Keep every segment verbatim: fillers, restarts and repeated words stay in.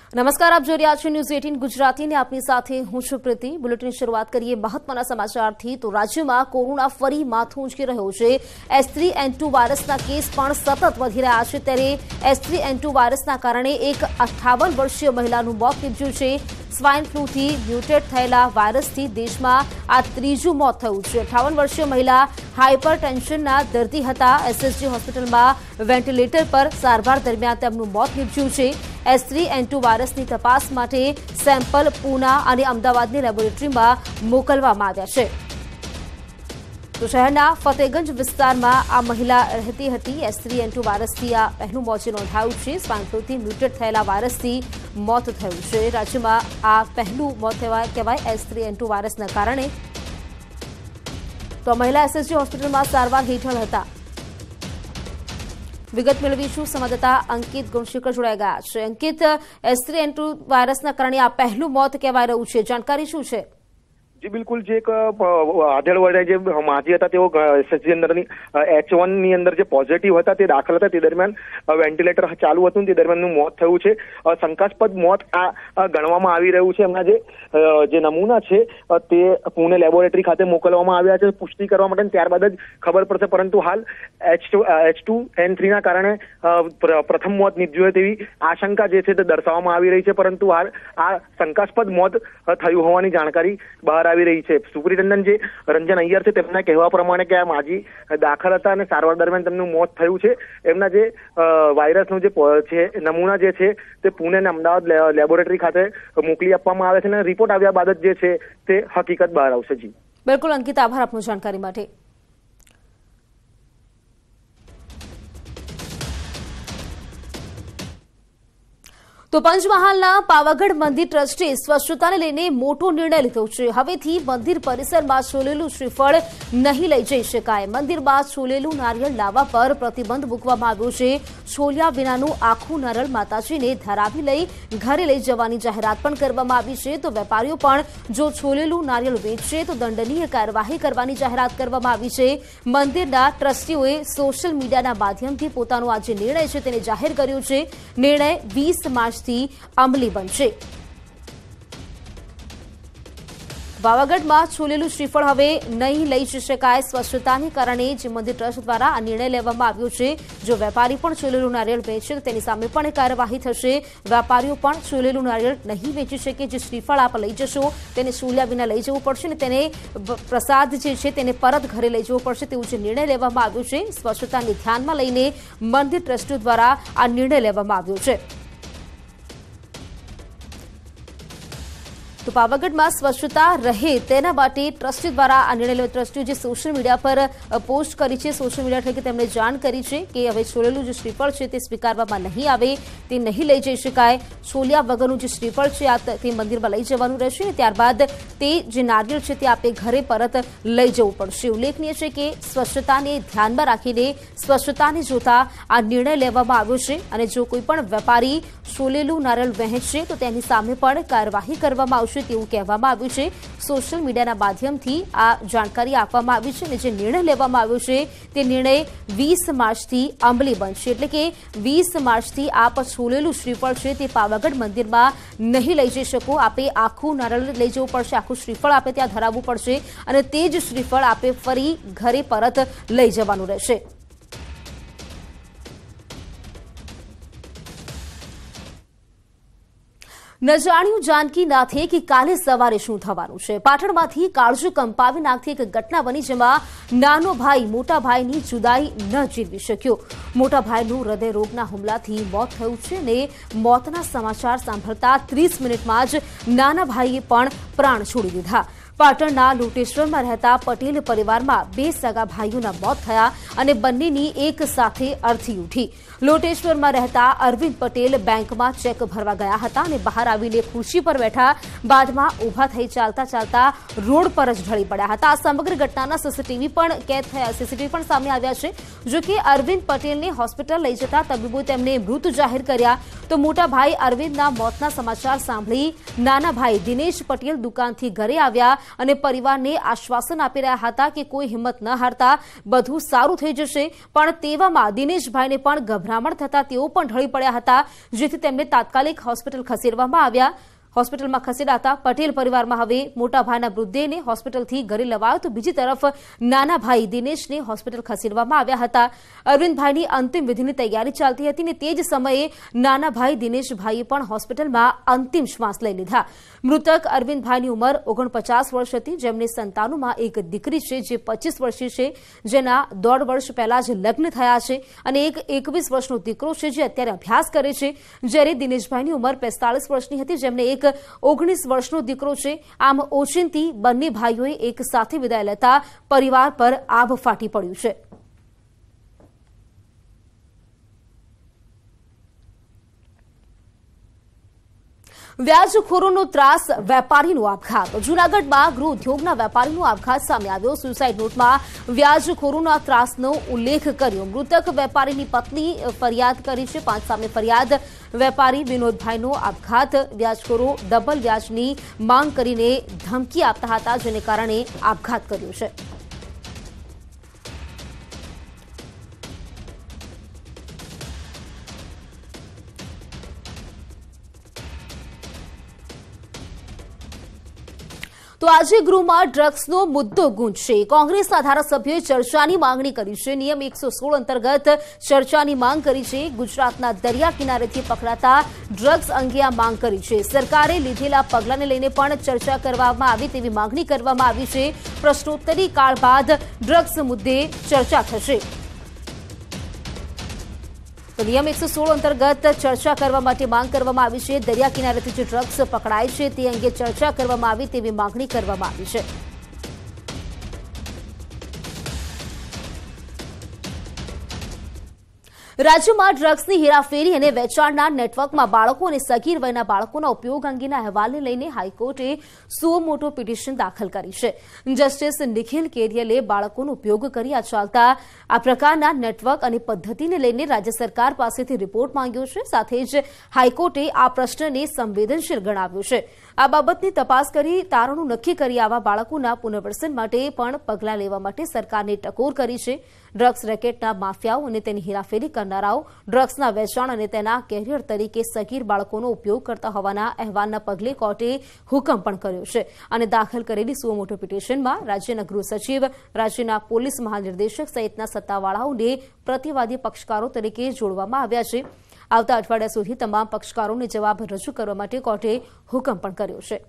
નમસ્કાર, આપ જોઈ રહ્યા છો ન્યૂઝ અઠ્ઠાવીસ ગુજરાતી ને આપની સાથે હું છું પ્રીતિ। બુલેટિન શરૂઆત કરીએ મહત્વના સમાચારથી। તો રાજ્યમાં કોરોના ફરી માથું ઉંચકી રહ્યો છે। એચ થ્રી એન ટુ વાયરસના કેસ પણ સતત વધી રહ્યા છે। ત્યારે એચ થ્રી એન ટુ વાયરસના કારણે એક અઠ્ઠાવન વર્ષીય મહિલાનું મોત નીપજ્યું છે। સ્વાઇન ફ્લૂથી મ્યુટેટ થયેલા વાયરસથી દેશમાં આ ત્રીજું મોત થયું છે। અઠ્ઠાવન વર્ષીય મહિલા હાઇપર ટેન્શનના દર્દી હતા। એસએસજી હોસ્પિટલમાં વેન્ટિલેટર પર સારવાર દરમિયાન તેમનું મોત નીપજ્યું છે। એચ થ્રી એન ટુ વાયરસની તપાસ માટે સેમ્પલ પૂના અને અમદાવાદની લેબોરેટરીમાં મોકલવામાં આવ્યા છે। તો શહેરના ફતેગંજ વિસ્તારમાં આ મહિલા રહેતી હતી। એચ થ્રી એન ટુ વાયરસથી આ પહેલું મોત નોંધાયું છે। સ્વાઇન ફ્લૂથી મ્યુટેટ થયેલા વાયરસથી મોત થયું છે। રાજ્યમાં આ પહેલું મોત કહેવાય એચ થ્રી એન ટુ વાયરસના કારણે। તો મહિલા એસએસજી હોસ્પિટલમાં સારવાર હેઠળ હતા। વિગત મેળવીશું, સંવાદદાતા અંકિત ગુણશેખર જોડાઈ ગયા છે। Ankit, H three N two વાયરસના કારણે આ પહેલું મોત કહેવાય રહ્યું છે, જાણકારી શું છે? જી બિલકુલ, જે એક આધેડ વડે જે માજી હતા તેઓ એસએસજી અંદરની એચ વન ની અંદર જે પોઝિટિવ હતા તે દાખલ હતા। તે દરમિયાન વેન્ટિલેટર ચાલુ હતું, તે દરમિયાનનું મોત થયું છે। શંકાસ્પદ મોત આ ગણવામાં આવી રહ્યું છે। એમના જે જે નમૂના છે તે પુણે લેબોરેટરી ખાતે મોકલવામાં આવ્યા છે પુષ્ટિ કરવા માટે, ત્યારબાદ જ ખબર પડશે। પરંતુ હાલ H two H two N three ના કારણે પ્રથમ મોત નીપજ્યું તેવી આશંકા જે છે તે દર્શાવવામાં આવી રહી છે। પરંતુ હાલ આ શંકાસ્પદ મોત થયું હોવાની જાણકારી બહાર આવી રહી છે। સુપ્રિન્ટેન્ડન્ટ જે રંજન અય્યર છે તેમના કહેવા પ્રમાણે કે આ માજી દાખલ હતા અને સારવાર દરમિયાન તેમનું મોત થયું છે। એમના જે વાયરસનું જે છે નમૂના જે છે તે પુણે અને અમદાવાદ લેબોરેટરી ખાતે મોકલી આપવામાં આવે છે અને રિપોર્ટ આવ્યા બાદ જ જે છે તે હકીકત બહાર આવશે। જી બિલકુલ અંકિત, આભાર આપની જાણકારી માટે। તો પંચમહાલના પાવાગઢ મંદિર ટ્રસ્ટે સ્વચ્છતાને લઈને મોટો નિર્ણય લીધો છે। હવેથી મંદિર પરિસરમાં છોલેલું શ્રીફળ નહીં લઈ જઈ શકાય। મંદિરમાં છોલેલું નારિયેળ લાવવા પર પ્રતિબંધ મૂકવામાં આવ્યો છે। છોલ્યા વિનાનું આખું નારિયેળ માતાજીને ધરાવી લઈ ઘરે લઈ જવાની જાહેરાત પણ કરવામાં આવી છે। તો વેપારીઓ પણ જો છોલેલું નારિયેળ વેચશે તો દંડનીય કાર્યવાહી કરવાની જાહેરાત કરવામાં આવી છે। મંદિરના ટ્રસ્ટીઓએ સોશિયલ મીડિયાના માધ્યમથી પોતાનો આ જે નિર્ણય છે તેને જાહેર કર્યો છે। નિર્ણય વીસ માર્ચ અમલી બનશે। પાવાગઢમાં છોલેલું શ્રીફળ હવે નહીં લઈ જઈ શકાય। સ્વચ્છતાને કારણે જે મંદિર ટ્રસ્ટ દ્વારા આ નિર્ણય લેવામાં આવ્યો છે। જો વેપારી પણ છોલેલું નારિયેળ વેચે તો તેની સામે પણ કાર્યવાહી થશે। વેપારીઓ પણ છોલેલું નારિયેળ નહીં વેચી શકે। જે શ્રીફળ આપ લઈ જશો તેને છોલ્યા વિના લઈ જવું પડશે અને તેને પ્રસાદ જે છે તેને પરત ઘરે લઈ જવું પડશે તેવું જે નિર્ણય લેવામાં આવ્યો છે। સ્વચ્છતાને ધ્યાનમાં લઈને મંદિર ટ્રસ્ટ દ્વારા આ નિર્ણય લેવામાં આવ્યો છે। તો પાવાગઢમાં સ્વચ્છતા રહે તેના માટે ટ્રસ્ટી દ્વારા આ નિર્ણય ટ્રસ્ટીઓ જે સોશિયલ મીડિયા પર પોસ્ટ કરી છે, સોશિયલ મીડિયા થકી તેમણે જાણ કરી છે કે હવે છોલેલું જે શ્રીફળ છે તે સ્વીકારવામાં નહીં આવે, તે નહીં લઈ જઈ શકાય। છોલિયા વગરનું જે શ્રીફળ છે આ તે મંદિરમાં લઈ જવાનું રહેશે અને ત્યારબાદ તે જે નારિયેળ છે તે આપે ઘરે પરત લઈ જવું પડશે। ઉલ્લેખનીય છે કે સ્વચ્છતાને ધ્યાનમાં રાખીને સ્વચ્છતાને જોતા આ નિર્ણય લેવામાં આવ્યો છે અને જો કોઈ પણ વેપારી છોલેલું નારિયેળ વહેંચશે તો તેની સામે પણ કાર્યવાહી કરવામાં આવશે તેવું કહેવામાં આવ્યું છે। સોશિયલ મીડિયાના માધ્યમથી આ જાણકારી આપવામાં આવી છે અને જે નિર્ણય લેવામાં આવ્યો છે તે નિર્ણય વીસ માર્ચથી અમલી બનશે। એટલે કે વીસ માર્ચથી આપ છોલેલું શ્રીફળ છે તે પાવાગઢ મંદિરમાં નહીં લઈ જઈ શકો। આપે આખું નારિયેળ લઈ જવું પડશે, આખું શ્રીફળ આપે ત્યાં ધરાવવું પડશે અને તે જ શ્રીફળ આપે ફરી ઘરે પરત લઈ જવાનું રહેશે। ન જાણ્યું જાનકી નાથે કે કાલે સવારે શું થવાનું છે। પાટણમાંથી કાળજુ કંપાવી નાખતી એક ઘટના બની જેમાં નાનો ભાઈ મોટા ભાઈની જુદાઈ ન જીરવી શક્યો। મોટા ભાઈનું હૃદય રોગના હુમલાથી મોત થયું છે અને મોતના સમાચાર સાંભળતા ત્રીસ મિનિટમાં જ નાના ભાઈએ પણ પ્રાણ છોડી દીધા। પાટણના લોટેશ્વરમાં રહેતા પટેલ પરિવારમાં બે સગા ભાઈઓના મોત થયા અને બંનેની એક સાથે અર્થી ઉઠી। લોટેશ્વરમાં રહેતા અરવિંદ પટેલ બેંકમાં ચેક ભરવા ગયા હતા અને બહાર આવીને ખુરશી પર બેઠા બાદમાં ઊભા થઈ ચાલતા ચાલતા રોડ પર જ ઢળી પડ્યા હતા। આ સમગ્ર ઘટનાના સીસીટીવી પણ કેદ થયા સીસીટીવી પણ સામે આવ્યા છે। જો કે અરવિંદ પટેલને હોસ્પિટલ લઈ જતા તબીબોએ તેમને મૃત જાહેર કર્યા તો મોટા ભાઈ અરવિંદના મોતના સમાચાર સાંભળી નાના ભાઈ દિનેશ પટેલ દુકાનથી ઘરે આવ્યા અને પરિવારને આશ્વાસન આપી રહ્યા હતા કે કોઈ હિંમત ન હારતા, બધું સારું થઈ જશે. પણ તેવામાં દિનેશભાઈને પણ ગભરામણ થતા તેઓ પણ ઢળી પડ્યા હતા, જેથી તેમને તાત્કાલિક હોસ્પિટલ ખસેડવામાં આવ્યા. હોસ્પિટલમાં ખસેડાતા પટેલ પરિવારમાં હવે મોટા ભાઈના મૃતદેહને હોસ્પિટલથી ઘરે લવાયો, તો બીજી તરફ નાના ભાઈ દિનેશને હોસ્પિટલ ખસેડવામાં આવ્યા હતા. અરવિંદભાઈની અંતિમ વિધિની તૈયારી ચાલતી હતી ને તે જ સમયે નાના ભાઈ દિનેશભાઈએ પણ હોસ્પિટલમાં અંતિમ શ્વાસ લઈ લીધા. મૃતક અરવિંદભાઈની ઉંમર ઓગણપચાસ વર્ષ હતી, જેમને સંતાનોમાં એક દીકરી છે જે પચીસ વર્ષની છે, જેના દોઢ વર્ષ પહેલા જ લગ્ન થયા છે, અને એક એકવીસ વર્ષનો દીકરો છે જે અત્યારે અભ્યાસ કરે છે. જ્યારે દિનેશભાઈની ઉંમર પિસ્તાળીસ વર્ષની હતી, જેમને એક ઓગણીસ વર્ષનો દીકરો છે. આમ ઓચિંતી બંને ભાઈઓએ એક સાથે વિદાય લેતા પરિવાર પર આભ ફાટી પડ્યું છે. વ્યાજખોરોનો ત્રાસ, વેપારીનો આપઘાત. જૂનાગઢમાં ગૃહ ઉદ્યોગના વેપારીનો આપઘાત સામે આવ્યો. સુસાઇડ નોટમાં વ્યાજખોરોના ત્રાસનો ઉલ્લેખ કર્યો. મૃતક વેપારીની પત્ની ફરિયાદ કરી છે. પાંચ સામે ફરિયાદ. વેપારી વિનોદભાઈનો આપઘાત. વ્યાજખોરો ડબલ વ્યાજની માંગ કરીને ધમકી આપતા હતા, જેને કારણે આપઘાત કર્યો છે. તો આજે ગૃહમાં ડ્રગ્સનો મુદ્દો ગુંજશે. કોંગ્રેસના ધારાસભ્યોએ ચર્ચાની માંગણી કરી છે. નિયમ એકસો સોળ અંતર્ગત ચર્ચાની માંગ કરી છે. ગુજરાતના દરિયા કિનારેથી પકડાતા ડ્રગ્સ અંગે આ માંગ કરી છે. સરકારે લીધેલા પગલાંને લઈને પણ ચર્ચા કરવામાં આવી તેવી માંગણી કરવામાં આવી છે. પ્રશ્નોત્તરી કાળ બાદ ડ્રગ્સ મુદ્દે ચર્ચા થશે. તો નિયમ એકસો સોળ અંતર્ગત ચર્ચા કરવા માટે માંગ કરવામાં આવી છે. દરિયા કિનારેથી જે ડ્રગ્સ પકડાય છે તે અંગે ચર્ચા કરવામાં આવી તેવી માંગણી કરવામાં આવી છે. રાજ્યમાં ડ્રગ્સની હેરાફેરી અને વેચાણના નેટવર્કમાં બાળકો અને સગીર વયના બાળકોના ઉપયોગ અંગેના અહેવાલને લઈને હાઈકોર્ટે સુઓ મોટો પિટિશન દાખલ કરી છે. જસ્ટિસ નિખિલ કેરિયલે બાળકોનો ઉપયોગ કરી આ ચાલતા આ પ્રકારના નેટવર્ક અને પદ્ધતિને લઈને રાજ્ય સરકાર પાસેથી રિપોર્ટ માંગ્યો છે. સાથે જ હાઈકોર્ટે આ પ્રશ્નને સંવેદનશીલ ગણાવ્યો છે. આ બાબતની તપાસ કરી તારણો નક્કી કરી આવા બાળકોના પુનર્વસન માટે પણ પગલાં લેવા માટે સરકારને ટકોર કરી છે. ડ્રગ્સ રેકેટના માફિયાઓ અને તેની હેરાફેરી કરનારાઓ ડ્રગ્સના વેચાણ અને તેના કેરિયર તરીકે સગીર બાળકોનો ઉપયોગ કરતા હોવાના અહેવાલના પગલે કોર્ટે હુકમ પણ કર્યો છે. અને દાખલ કરેલી સુઓ મોટો પિટિશનમાં રાજ્યના ગૃહ સચિવ, રાજ્યના પોલીસ મહાનિર્દેશક સહિતના સત્તાવાળાઓને પ્રતિવાદી પક્ષકારો તરીકે જોડવામાં આવ્યા છે. આવતા અઠવાડિયા સુધી તમામ પક્ષકારોને જવાબ રજૂ કરવા માટે કોર્ટે હુકમ પણ કર્યો છે.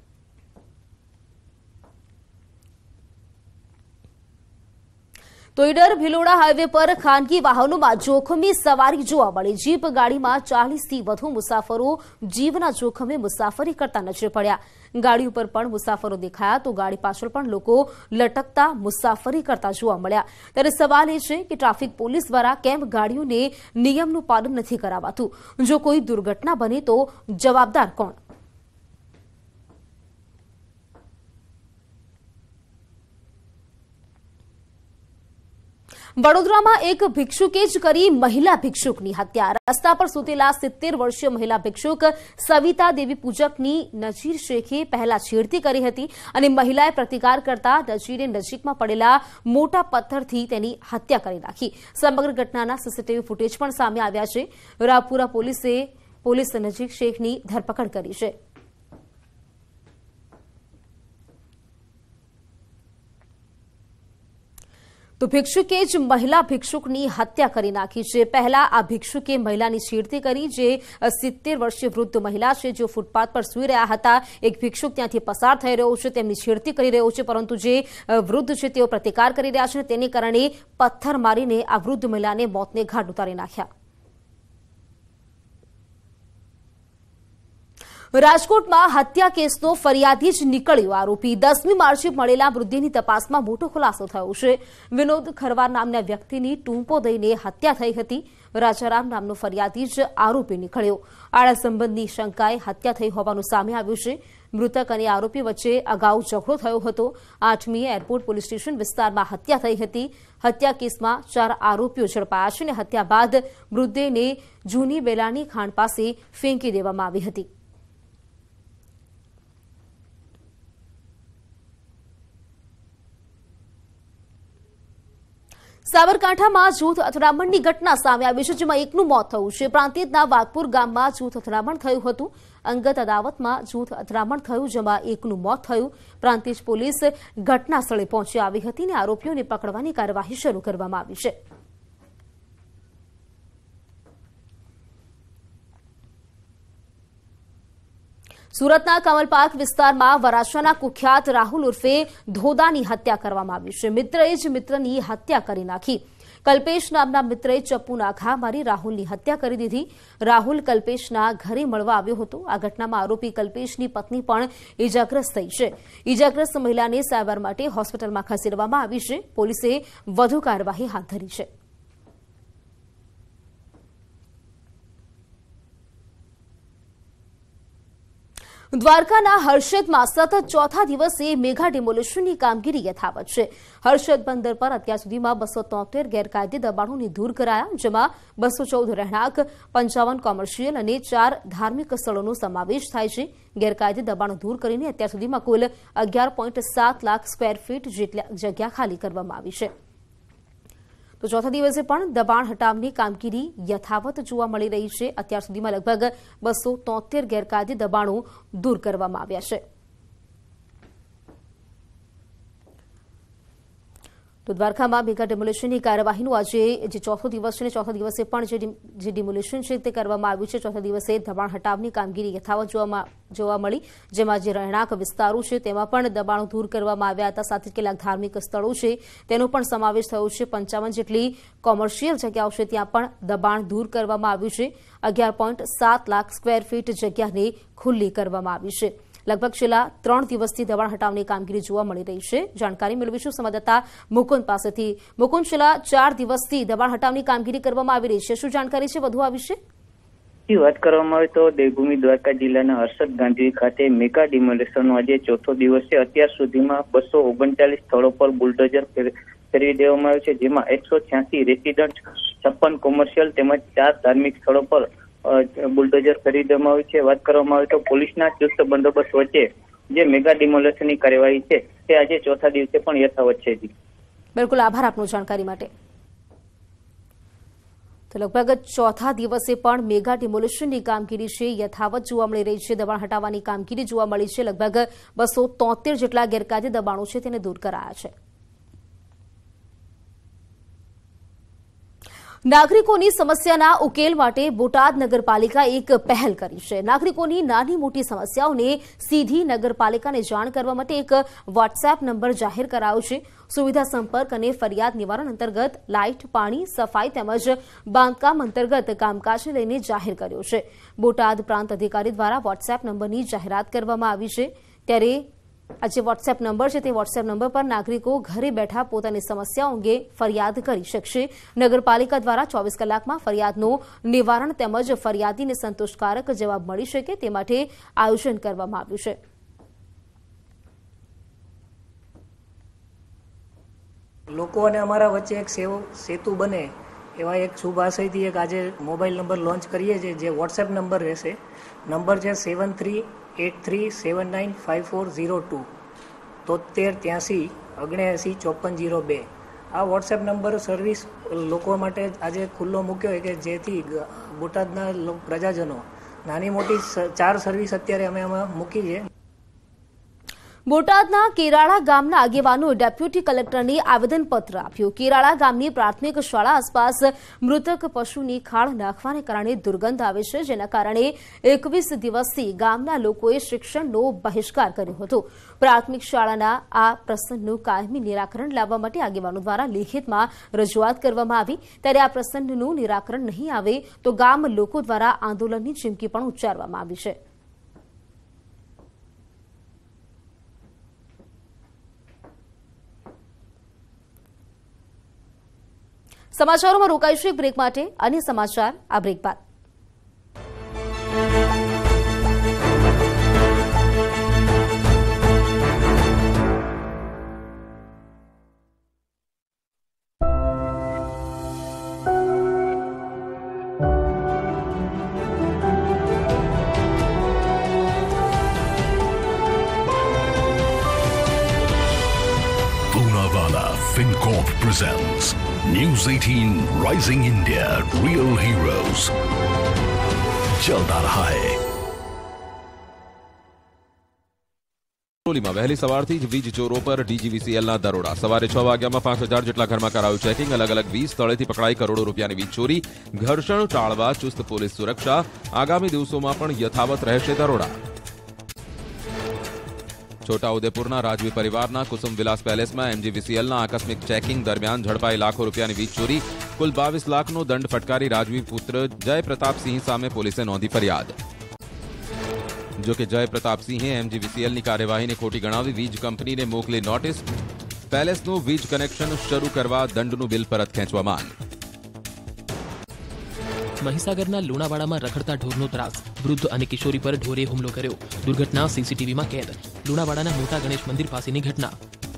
તો ઈડર ભિલોડા હાઈવે પર ખાનગી વાહનોમાં જોખમી સવારી જોવા મળી. જીપ ગાડીમાં ચાલીસથી વધુ મુસાફરો જીવના જોખમે મુસાફરી કરતા નજરે પડ્યા. ગાડી ઉપર પણ મુસાફરો દેખાયા તો ગાડી પાછળ પણ લોકો લટકતા મુસાફરી કરતા જોવા મળ્યા. ત્યારે સવાલ એ છે કે ટ્રાફિક પોલીસ દ્વારા કેમ ગાડીઓને નિયમનું પાલન નથી કરાવાતું? જો કોઈ દુર્ઘટના બને તો જવાબદાર કોણ? વડોદરામાં એક ભિક્ષુકે જ કરી મહિલા ભિક્ષુકની હત્યા. રસ્તા પર સૂતેલા સિત્તેર વર્ષીય મહિલા ભિક્ષુક સવિતા દેવી પૂજકની નજીર શેખે પહેલા છેડતી કરી હતી અને મહિલાએ પ્રતિકાર કરતા નજીરે નજીકમાં પડેલા મોટા પથ્થરથી તેની હત્યા કરી નાખી. સમગ્ર ઘટનાના સીસીટીવી ફૂટેજ પણ સામે આવ્યા છે. રાપુરા પોલીસે પોલીસ નજીર શેખની ધરપકડ કરી છે. તો ભિક્ષુકે જ મહિલા ભિક્ષુકની હત્યા કરી નાખી છે. પહેલા આ ભિક્ષુકે મહિલાની છેડતી કરી, જે સિત્તેર વર્ષીય વૃદ્ધ મહિલા છે, જે ફૂટપાથ પર સૂઈ રહ્યા હતા. એક ભિક્ષુક ત્યાંથી પસાર થઈ રહ્યો છે, તેમની છેડતી કરી રહ્યો છે, પરંતુ જે વૃદ્ધ છે તેઓ પ્રતિકાર કરી રહ્યા છે. તેને કારણે પથ્થર મારીને આ વૃદ્ધ મહિલાને મોતને ઘાટ ઉતારી નાખ્યા. રાજકોટમાં હત્યા કેસનો ફરિયાદી જ નીકળ્યો આરોપી. દસમી માર્ચે મળેલા મૃતદેહની તપાસમાં મોટો ખુલાસો થયો છે. વિનોદ ખરવાર નામના વ્યક્તિની ટૂંપો દઈને હત્યા થઈ હતી. રાજારામ નામનો ફરિયાદી જ આરોપી નીકળ્યો. આડા સંબંધની શંકાએ હત્યા થઈ હોવાનું સામે આવ્યું છે. મૃતક અને આરોપી વચ્ચે અગાઉ ઝઘડો થયો હતો. આઠમીએ એરપોર્ટ પોલીસ સ્ટેશન વિસ્તારમાં હત્યા થઈ હતી. હત્યા કેસમાં ચાર આરોપીઓ ઝડપાયા છે અને હત્યા બાદ મૃતદેહને જૂની બેલાની ખાણ પાસે ફેંકી દેવામાં આવી હતી. સાબરકાંઠામાં જૂથ અથડામણની ઘટના સામે આવી છે, જેમાં એકનું મોત થયું છે. પ્રાંતિજના વાઘપુર ગામમાં જૂથ અથડામણ થયું હતું. અંગત અદાવતમાં જૂથ અથડામણ થયું, જેમાં એકનું મોત થયું. પ્રાંતિજ પોલીસ ઘટના સ્થળે પહોંચી આવી હતી અને આરોપીઓને પકડવાની કાર્યવાહી શરૂ કરવામાં આવી છે. સુરતના કમલપાર્ક વિસ્તારમાં વરાછાના કુખ્યાત રાહુલ ઉર્ફે ધોદાની હત્યા કરવામાં આવી છે. મિત્રએ જ મિત્રની હત્યા કરી નાખી. કલ્પેશ નામના મિત્રએ ચપ્પુના ઘા મારી રાહુલની હત્યા કરી દીધી. રાહુલ કલ્પેશના ઘરે મળવા આવ્યો હતો. આ ઘટનામાં આરોપી કલ્પેશની પત્ની પણ ઇજાગ્રસ્ત થઈ છે. ઇજાગ્રસ્ત મહિલાને સારવાર માટે હોસ્પિટલમાં ખસેડવામાં આવી છે. પોલીસે વધુ કાર્યવાહી હાથ ધરી છે. દ્વારકાના હર્ષદમાં સતત ચોથા દિવસે મેગા ડિમોલિશનની કામગીરી યથાવત છે. હર્ષદ બંદર પર અત્યાર સુધીમાં બસો તોતેર ગેરકાયદે દબાણોને દૂર કરાયા, જેમાં બસો ચૌદ રહેણાંક, પંચાવન કોમર્શિયલ અને ચાર ધાર્મિક સ્થળોનો સમાવેશ થાય છે. ગેરકાયદે દબાણો દૂર કરીને અત્યાર સુધીમાં કુલ અગિયાર પોઈન્ટ સાત લાખ સ્ક્વેર ફીટ જેટલી જગ્યા ખાલી કરવામાં આવી છે. તો ચોથા દિવસે પણ દબાણ હટાવની કામગીરી યથાવત જોવા મળી રહી છે. અત્યાર સુધીમાં લગભગ બસો તોતેર ગેરકાયદે દબાણો દૂર કરવામાં આવ્યા છે. તો દ્વારકામાં મેગા ડિમોલિશનની કાર્યવાહીનું આજે જે ચોથો દિવસ છે, ચોથા દિવસે પણ જે ડિમોલિશન છે તે કરવામાં આવ્યું છે. ચોથા દિવસે દબાણ હટાવની કામગીરી યથાવત જોવા મળી, જેમાં જે રહેણાંક વિસ્તારો છે તેમાં પણ દબાણો દૂર કરવામાં આવ્યા હતા. સાથે કેટલાક ધાર્મિક સ્થળો છે તેનો પણ સમાવેશ થયો છે. પંચાવન જેટલી કોમર્શિયલ જગ્યાઓ છે ત્યાં પણ દબાણ દૂર કરવામાં આવ્યું છે. અગિયાર પોઈન્ટ સાત લાખ સ્ક્વેર ફીટ જગ્યાને ખુલ્લી કરવામાં આવી છે. લગભગ છેલ્લા ત્રણ દિવસથી દબાણ હટાવની કામગીરી જોવા મળી રહી છે. જાણકારી મેળવીશું સંવાદદાતા મુકુંદ પાસેથી. મુકુંદ, છેલ્લા ચાર દિવસથી દબાણ હટાવની કામગીરી કરવામાં આવી રહી છે. શું જાણકારી છે વધુ આ વિશે? વાત કરવામાં આવે તો દેવભૂમિ દ્વારકા જિલ્લાના હર્ષદ ગાંધી ખાતે મેગા ડિમોલિશનનો આજે ચોથો દિવસ છે. અત્યાર સુધીમાં બસો ઓગણચાલીસ સ્થળો પર બુલડોઝર ફેરવી દેવામાં આવ્યું છે, જેમાં એકસો છ્યાસી રેસિડન્ટ, છપ્પન કોમર્શિયલ તેમજ ચાર ધાર્મિક સ્થળો પર બુલડોઝર ફેરવી દેવામાં આવ્યું છે. વાત કરવામાં આવે તો પોલીસના ચુસ્ત બંદોબસ્ત વચ્ચે જે મેગા ડિમોલિશનની કાર્યવાહી છે તે આજે ચોથા દિવસે પણ યથાવત છે. બિલકુલ, આભાર આપનો જાણકારી માટે. તો લગભગ ચોથા દિવસે પણ મેગા ડિમોલિશનની કામગીરી છે યથાવત જોવા મળી રહી છે. દબાણ હટાવવાની કામગીરી જોવા મળી છે. લગભગ બસો તોતેર જેટલા ગેરકાયદે દબાણો છે તેને દૂર કરાયા છે. નાગરિકોની સમસ્યાના ઉકેલ માટે બોટાદ નગરપાલિકા એક પહેલ કરી છે. નાગરિકોની નાની મોટી સમસ્યાઓને સીધી નગરપાલિકાને જાણ કરવા માટે એક વોટ્સએપ નંબર જાહેર કરાયો છે. સુવિધા સંપર્ક અને ફરિયાદ નિવારણ અંતર્ગત લાઇટ, પાણી, સફાઈ તેમજ બાંધકામ અંતર્ગત કામકાજને લઈને જાહેર કર્યો છે. બોટાદ પ્રાંત અધિકારી દ્વારા વોટ્સએપ નંબરની જાહેરાત કરવામાં આવી છે. ત્યારે આ જે વોટ્સએપ નંબર છે તે વોટ્સએપ નંબર પર નાગરિકો ઘરે બેઠા પોતાની સમસ્યાઓ અંગે ફરિયાદ કરી શકશે. નગરપાલિકા દ્વારા ચોવીસ કલાકમાં ફરિયાદનું નિવારણ તેમજ ફરિયાદીને સંતોષકારક જવાબ મળી શકે તે માટે આયોજન કરવામાં આવ્યું છે. લોકો અને અમારા વચ્ચે એક સેતુ બને એવા એક શુભ આશયથી એક આજે મોબાઈલ નંબર લોન્ચ કરીએ છીએ, જે વોટ્સએપ નંબર રહેશે. નંબર છે seven three eight three seven nine five four zero two તોતેર ત્યાસી ઓગણએંસી ચોપન ઝીરો બે. આ વોટ્સએપ નંબર સર્વિસ લોકો માટે આજે ખુલ્લો મૂક્યો કે જેથી બોટાદના પ્રજાજનો નાની મોટી ચાર સર્વિસ અત્યારે અમે એમાં મૂકી છે. બોટાદના કેરાળા ગામના આગેવાનોએ ડેપ્યુટી કલેક્ટરને આવેદનપત્ર આપ્યું. કેરાળા ગામની પ્રાથમિક શાળા આસપાસ મૃતક પશુની ખાળ નાખવાને કારણે દુર્ગંધ આવે છે, જેના કારણે એકવીસ દિવસથી ગામના લોકોએ શિક્ષણનો બહિષ્કાર કર્યો હતો. પ્રાથમિક શાળાના આ પ્રશ્નનું કાયમી નિરાકરણ લાવવા માટે આગેવાનો દ્વારા લેખિતમાં રજૂઆત કરવામાં આવી. ત્યારે આ પ્રશ્નનું નિરાકરણ નહીં આવે તો ગામ લોકો દ્વારા આંદોલનની ચીમકી પણ ઉચ્ચારવામાં આવી છે. સમાચારોમાં રોકાઈશું એક બ્રેક માટે. અન્ય સમાચાર આ બ્રેક બાદ. Poonawalla FinCorp presents न्यूज अठारह राइजिंग इंडिया, रियल हीरोज, चलता रहा है। માં વહેલી સવારથી જ વીજ ચોરો પર ડીજીવીસીએલના દરોડા. સવારે છ વાગ્યામાં પાંચ હજાર જેટલા ઘરમાં કરાયું ચેકિંગ. અલગ અલગ વીસ સ્થળેથી પકડાઈ કરોડો રૂપિયાની વીજ ચોરી. ઘર્ષણ ટાળવા ચુસ્ત પોલીસ સુરક્ષા. આગામી દિવસોમાં પણ યથાવત રહેશે દરોડા. છોટાઉદેપુરના રાજવી પરિવારના કુસુમ વિલાસ પેલેસમાં એમજીવીસીએલના આકસ્મિક ચેકિંગ દરમિયાન ઝડપાઈ લાખો રૂપિયાની વીજ ચોરી. કુલ બાવીસ લાખનો દંડ ફટકારી રાજવી પુત્ર જય પ્રતાપસિંહ સામે પોલીસે નોંધી ફરિયાદ. જો કે જય પ્રતાપસિંહે એમજીવીસીએલની કાર્યવાહીને ખોટી ગણાવી વીજ કંપનીને મોકલી નોટિસ. પેલેસનું વીજ કનેક્શન શરૂ કરવા દંડનું બિલ પરત ખેંચવા માંગ. મહીસાગરના લુણાવાડામાં રખડતા ઢોરનો ત્રાસ. વૃદ્ધ અને કિશોરી પર ઢોરે હુમલો કર્યો. દુર્ઘટના સીસીટીવીમાં કેદ. લુણાવાડાના મોટા ગણેશ મંદિર પાસેની ઘટના.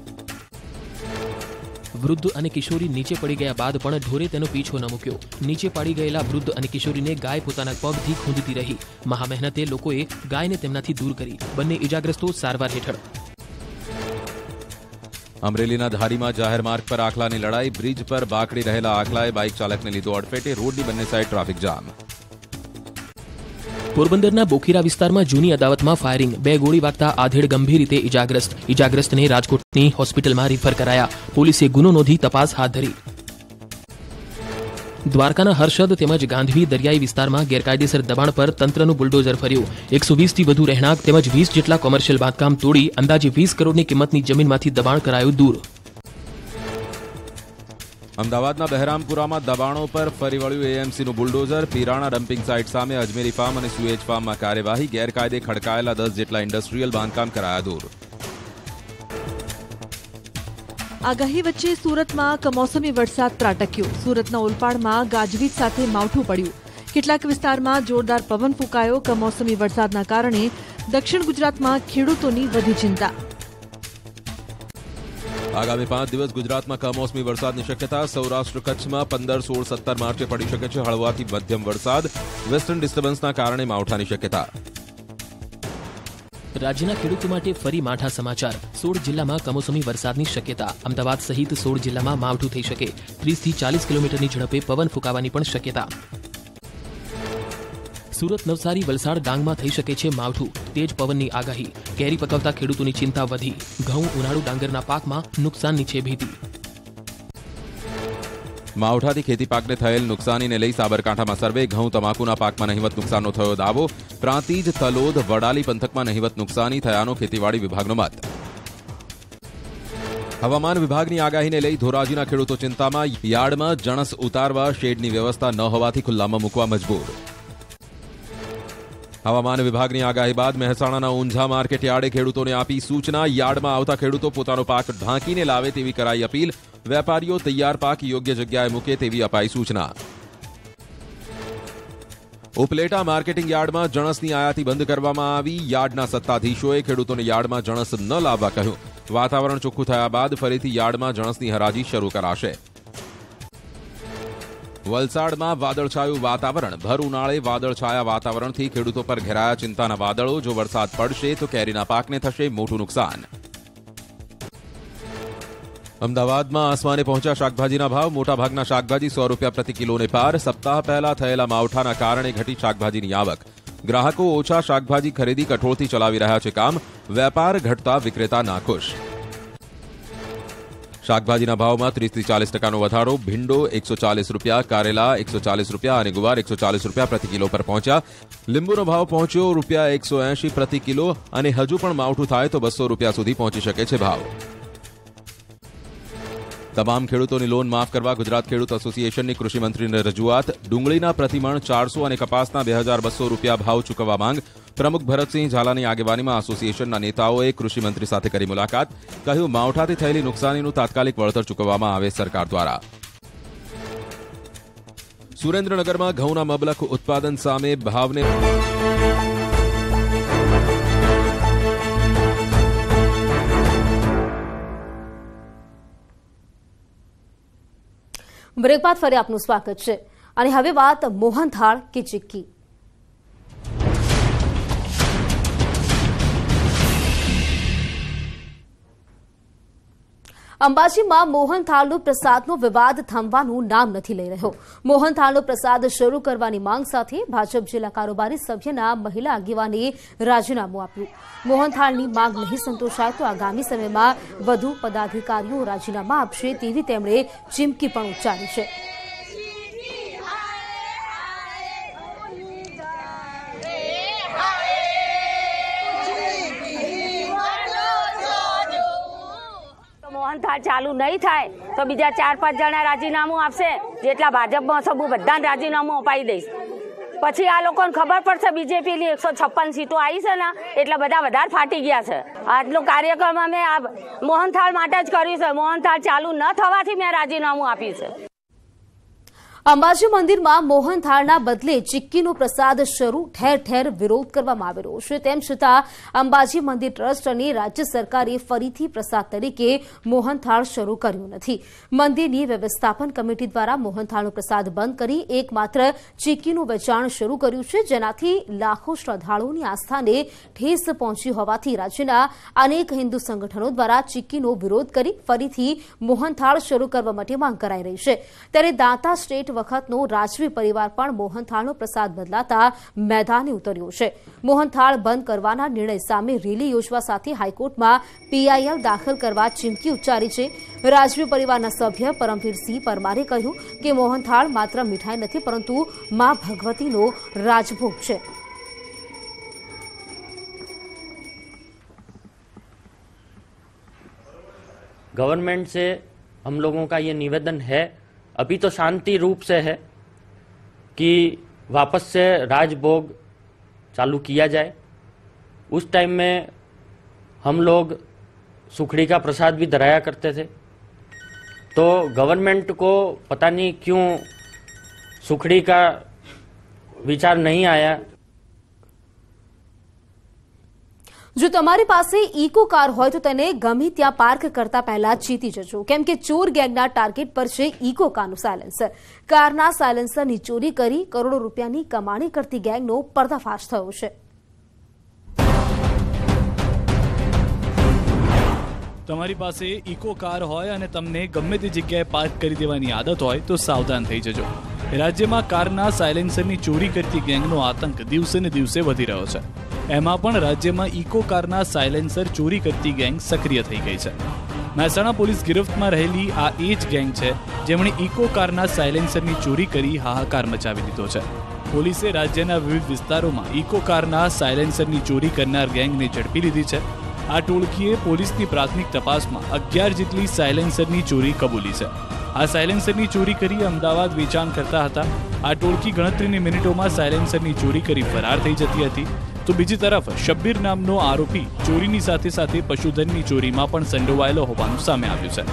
વૃદ્ધ અને કિશોરી નીચે પડી ગયા બાદ પણ ઢોરે તેનો પીછો ન મૂક્યો. નીચે પડી ગયેલા વૃદ્ધ અને કિશોરીને ગાય પોતાના પગથી ખૂંદતી રહી. મહામહેનતે લોકોએ ગાયને તેમનાથી દૂર કરી. બંને ઇજાગ્રસ્તો સારવાર હેઠળ. અમરેલીના ધારીમાં જાહેર માર્ગ પર આખલાની લડાઈ. બ્રિજ પર બાકડી રહેલા આખલાએ બાઇક ચાલકને લીધો અડફેટે. રોડની બંને સાઈડ ટ્રાફિક જામ. પોરબંદરના બોખીરા વિસ્તારમાં જૂની અદાવતમાં ફાયરિંગ. બે ગોળી વાગતા આધેડ ગંભીર રીતે ઇજાગ્રસ્ત. ઇજાગ્રસ્તને રાજકોટની હોસ્પિટલમાં રિફર કરાયા. પોલીસે ગુનો નોંધી તપાસ હાથ ધરી. દ્વારકાના હર્ષદ તેમજ ગાંધવી દરિયાઈ વિસ્તારમાં ગેરકાયદેસર દબાણ પર તંત્રનું બુલડોઝર ફર્યું. એકસો વીસથી વધુ રહેણાંક તેમજ વીસ જેટલા કોમર્શિયલ બાંધકામ તોડી અંદાજે વીસ કરોડની કિંમતની જમીનમાંથી દબાણ કરાયું દૂર. અમદાવાદના બહેરામપુરામાં દબાણો પર ફરી વળ્યું એએમસીનું બુલડોઝર. પીરાણા ડમ્પિંગ સાઇટ સામે અજમેરી ફાર્મ અને સુએજ ફાર્મમાં કાર્યવાહી. ગેરકાયદે ખડકાયેલા દસ જેટલા ઇન્ડસ્ટ્રીયલ બાંધકામ કરાયા દૂર. આગાહી વચ્ચે સુરતમાં કમોસમી વરસાદ ત્રાટક્યો. સુરતના ઓલપાડમાં ગાજવીજ સાથે માવઠું પડ્યું. કેટલાક વિસ્તારમાં જોરદાર પવન ફૂંકાયો. કમોસમી વરસાદના કારણે દક્ષિણ ગુજરાતમાં ખેડૂતોની વધી ચિંતા. આગામી પાંચ દિવસ ગુજરાતમાં કમોસમી વરસાદની શક્યતા. સૌરાષ્ટ્ર કચ્છમાં પંદર સોળ સત્તર માર્ચે પડી શકે છે હળવાથી મધ્યમ વરસાદ. વેસ્ટર્ન ડિસ્ટર્બન્સના કારણે માવઠાની શક્યતા. રાજ્યના ખેડૂતો માટે ફરી માઠા સમાચાર. સોળ જિલ્લામાં કમોસમી વરસાદની શક્યતા. અમદાવાદ સહિત સોળ જિલ્લામાં માવઠું થઈ શકે. ત્રીસથી ચાલીસ કિલોમીટરની ઝડપે પવન ફૂંકાવાની પણ શક્યતા. સુરત, નવસારી, વલસાડ, ડાંગમાં થઈ શકે છે માવઠું. તેજ પવનની આગાહી. કેરી પકવતા ખેડૂતોની ચિંતા વધી. ઘઉં, ઉનાળુ ડાંગરના પાકમાં નુકસાનની છે ભીતિ. માવઠાથી ખેતી પાકને થયેલ નુકસાનીને લઈ સાબરકાંઠામાં સર્વે. ઘઉં, તમાકુના પાકમાં નહિવત નુકસાનનો થયો દાવો. પ્રાંતિજ, તલોદ, વડાલી પંથકમાં નહિવત નુકસાની થયાનો ખેતીવાડી વિભાગનો મત. હવામાન વિભાગની આગાહીને લઈ ધોરાજીના ખેડૂતો ચિંતામાં. યાર્ડમાં જણસ ઉતારવા શેડની વ્યવસ્થા ન હોવાથી ખુલ્લામાં મૂકવા મજબૂર. હવામાન વિભાગની આગાહી બાદ મહેસાણાના ઊંઝા માર્કેટ યાર્ડે ખેડૂતોને આપી સૂચના. યાર્ડમાં આવતા ખેડૂતો પોતાનો પાક ઢાંકીને લાવે તેવી કરાઈ અપીલ. વેપારીઓ તૈયાર પાક યોગ્ય જગ્યાએ મૂકે તેવી અપાઈ સૂચના. ઉપલેટા માર્કેટિંગ યાર્ડમાં જણસની આયાતી બંધ કરવામાં આવી. યાર્ડના સત્તાધીશોએ ખેડૂતોને યાર્ડમાં જણસ ન લાવવા કહ્યું. વાતાવરણ ચોખ્ખું થયા બાદ ફરીથી યાર્ડમાં જણસની હરાજી શરૂ કરાશે. વલસાડમાં વાદળછાયું વાતાવરણ. ભર ઉનાળે વાદળછાયા વાતાવરણથી ખેડૂતો પર ઘેરાયા ચિંતાના વાદળો. જો વરસાદ પડશે તો કેરીના પાકને થશે મોટું નુકસાન. અમદાવાદમાં આસમાને પહોંચ્યા શાકભાજીના ભાવ. મોટાભાગના શાકભાજી સો રૂપિયા પ્રતિ કિલોને પાર. સપ્તાહ પહેલા થયેલા માવઠાના કારણે ઘટી શાકભાજીની આવક. ગ્રાહકો ઓછા શાકભાજી ખરીદી કઠોળથી ચલાવી રહ્યા છે કામ. વેપાર ઘટતા વિક્રેતા નાખુશ. શાકભાજીના ભાવમાં ત્રીસથી ચાલીસ ટકાનો વધારો. ભીંડો એકસો ચાલીસ રૂપિયા, કારેલા એકસો ચાલીસ રૂપિયા અને ગુવાર એકસો ચાલીસ રૂપિયા પ્રતિ કિલો પર પહોંચ્યા. લીંબુનો ભાવ પહોંચ્યો રૂપિયા એકસો એંશી પ્રતિ કિલો અને હજુ પણ માવઠું થાય તો બસો રૂપિયા સુધી પહોંચી શકે છે ભાવ. તમામ ખેડૂતોની લોન માફ કરવા ગુજરાત ખેડૂત એસોસિએશનની કૃષિમંત્રીને રજૂઆત. ડુંગળીના પ્રતિમણ ચારસો અને કપાસના બે હજાર બસો રૂપિયા ભાવ ચૂકવવા માંગ. પ્રમુખ ભરતસિંહ ઝાલાની આગેવાનીમાં એસોસિએશનના નેતાઓએ કૃષિમંત્રી સાથે કરી મુલાકાત. કહ્યું માવઠાથી થયેલી નુકસાનીનું તાત્કાલિક વળતર ચૂકવવામાં આવે સરકાર દ્વારા. સુરેન્દ્રનગરમાં ઘઉંના મબલખ ઉત્પાદન સામે ભાવને બ્રેક બાદ ફરી આપનું સ્વાગત છે. અને હવે વાત મોહનથાળ કે ચિક્કી. અંબાજીમાં મોહનથાળનો પ્રસાદનો વિવાદ થંભવાનું નામ નથી લઈ રહ્યો. મોહનથાળનો પ્રસાદ શરૂ કરવાની માંગ સાથે ભાજપ જિલ્લા કારોબારી સભ્યના મહિલા આગેવાને રાજીનામું આપ્યું. મોહનથાળની માંગ નહીં સંતોષાય તો આગામી સમયમાં વધુ પદાધિકારીઓ રાજીનામા આપશે તેવી તેમણે ચીમકી પણ ઉચ્ચારી છે. મોહનથાળ ચાલુ નહીં થાય તો બીજા ચાર પાંચ જણા રાજીનામું આપશે, જેટલા ભાજપમાં સબુ બધાને રાજીનામું અપાઈ દઈશ. પછી આ લોકોને ખબર પડશે બીજેપીની એકસો છપ્પન સીટો આવી છે ને એટલે બધા વધારે ફાટી ગયા છે. આટલો કાર્યક્રમ અમે આ મોહનથાળ માટે જ કર્યું છે. મોહનથાળ ચાલુ ન થવાથી મેં રાજીનામું આપ્યું છે. અંબાજી મંદિરમાં મોહનથાળના બદલે ચિક્કીનો પ્રસાદ શરૂ ઠેર ઠેર વિરોધ કરવામાં આવી રહ્યો છે. તેમ છતાં અંબાજી મંદિર ટ્રસ્ટ અને રાજ્ય સરકારે ફરીથી પ્રસાદ તરીકે મોહનથાળ શરૂ કર્યો નથી. મંદિરની વ્યવસ્થાપન કમિટી દ્વારા મોહનથાળનો પ્રસાદ બંધ કરી એકમાત્ર ચિક્કીનું વેચાણ શરૂ કર્યું છે, જેનાથી લાખો શ્રદ્ધાળુઓની આસ્થાને ઠેસ પહોંચી હોવાથી રાજ્યના અનેક હિન્દુ સંગઠનો દ્વારા ચિક્કીનો વિરોધ કરી ફરીથી મોહનથાળ શરૂ કરવા માટે માંગ કરાઈ રહી છે. ત્યારે દાંતા સ્ટેટ વખતનો રાજવી પરિવાર પણ મોહનથાળનો પ્રસાદ બદલાતા મેદાને ઉતર્યો છે. મોહનથાળ બંધ કરવાના નિર્ણય સામે રેલી યોજવા સાથે હાઈકોર્ટમાં પીઆઈએલ દાખલ કરવા ચીમકી ઉચ્ચારી છે. રાજવી પરિવારના સભ્ય પરમવીરસિંહ પરમારે કહ્યું કે મોહનથાળ માત્ર મીઠાઈ નથી પરંતુ મા ભગવતીનો રાજભોગ છે. गवर्नमेंट से हम लोगों का ये निवेदन है, अभी तो शांति रूप से है कि वापस से राजभोग चालू किया जाए. उस टाइम में हम लोग सुखड़ी का प्रसाद भी धराया करते थे, तो गवर्नमेंट को पता नहीं क्यों सुखड़ी का विचार नहीं आया. જો તમારી પાસે ઇકો કાર હોય તો તેને ગમે ત્યાં પાર્ક કરતા પહેલા ચેતી જજો, કેમ કે ચોર ગેંગના ટાર્ગેટ પર છે ઇકો કારનું સાયલેન્સર. કારના સાયલેન્સરની ચોરી કરી કરોડો રૂપિયાની કમાણી કરતી ગેંગનો પર્દાફાશ થયો છે. તમારી પાસે ઇકો કાર હોય અને તમને ગમે તે જગ્યાએ પાર્ક કરી દેવાની આદત હોય તો સાવધાન થઈ જજો. રાજ્યમાં કારના સાયલેન્સરની ચોરી કરતી ગેંગનો આતંક દિવસે ને દિવસે વધી રહ્યો છે. એમાં પણ રાજ્યમાં ઇકો કારના સાયલેન્સર ચોરી કરતી ગેંગ સક્રિય થઈ ગઈ છે. મહેસાણા પોલીસ ગિરફ્તમાં રહેલી આ એ જ ગેંગ છે જેમણે ઇકો કારના સાયલેન્સરની ચોરી કરી હાહાકાર મચાવી દીધો છે. પોલીસે રાજ્યના વિવિધ વિસ્તારોમાં ઇકો કારના સાયલેન્સરની ચોરી કરનાર ગેંગને ઝડપી લીધી છે. આ ટોળકીએ પોલીસની પ્રાથમિક તપાસમાં અગિયાર જેટલી સાયલેન્સરની ચોરી કબૂલી છે. આ સાયલેન્સરની ચોરી કરી અમદાવાદ વેચાણ કરતા હતા. આ ટોળકી ગણતરીની મિનિટોમાં સાયલેન્સરની ચોરી કરી ફરાર થઈ જતી હતી. તો બીજી તરફ શબ્બીર નામનો આરોપી ચોરીની સાથે સાથે પશુધનની ચોરીમાં પણ સંડોવાયેલો હોવાનું સામે આવ્યું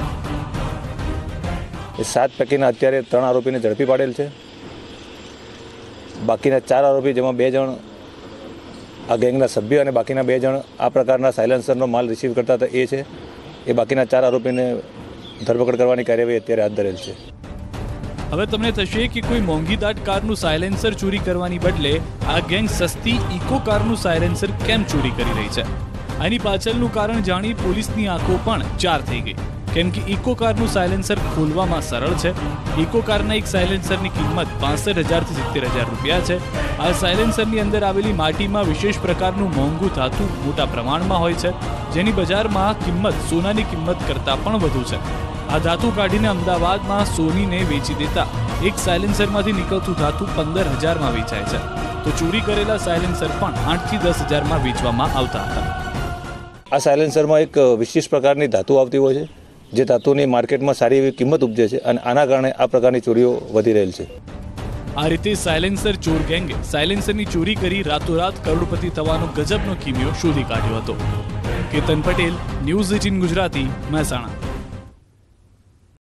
છે. સાત પૈકીના અત્યારે ત્રણ આરોપીને ઝડપી પાડેલ છે. બાકીના ચાર આરોપી, જેમાં બે જણ આ ગેંગના સભ્ય અને બાકીના બે જણ આ પ્રકારના સાયલેન્સરનો માલ રિસીવ કરતા હતા એ છે. એ બાકીના ચાર આરોપીને ધરપકડ કરવાની કાર્યવાહી અત્યારે હાથ ધરેલ છે. હવે તમને થશે કે કોઈ મોંઘીદાટ કારનું સાયલેન્સર ચોરી કરવાની બદલે આ ગેંગ સસ્તી ઇકો કારનું સાયલેન્સર કેમ ચોરી કરી રહી છે? આની પાછળનું કારણ જાણી પોલીસની આંખો પણ ચાર થઈ ગઈ, કેમ કે ઇકો કારનું સાયલેન્સર ખોલવામાં સરળ છે. ઇકો કારના એક સાયલેન્સરની કિંમત પાસઠ હજારથી સિત્તેર હજાર રૂપિયા છે. આ સાયલેન્સરની અંદર આવેલી માટીમાં વિશેષ પ્રકારનું મોંઘું ધાતુ મોટા પ્રમાણમાં હોય છે, જેની બજારમાં કિંમત સોનાની કિંમત કરતાં પણ વધુ છે. આ ધાતુ કાઢીને અમદાવાદમાં સોનીને વેચી દેતા એક સાયલેન્સરમાંથી નીકળતું ધાતુ પંદર હજારમાં વેચાય છે. તો ચોરી કરેલા સાયલેન્સર પણ આઠથી દસ હજારમાં વેચવામાં આવતા હતા. આ સાયલેન્સરમાં એક વિશેષ પ્રકારની ધાતુ આવતી હોય છે, જે ધાતુની માર્કેટમાં સારી એવી કિંમત ઉપજે છે અને આના કારણે આ પ્રકારની ચોરીઓ વધી રહેલ છે. આ રીતે સાયલેન્સર ચોર ગેંગે સાયલેન્સરની ચોરી કરી રાતોરાત કરોડપતિ થવાનો ગજબનો કિમિયો શોધી કાઢ્યો હતો. Ketan Patel, news eighteen Gujarati, Mehsana.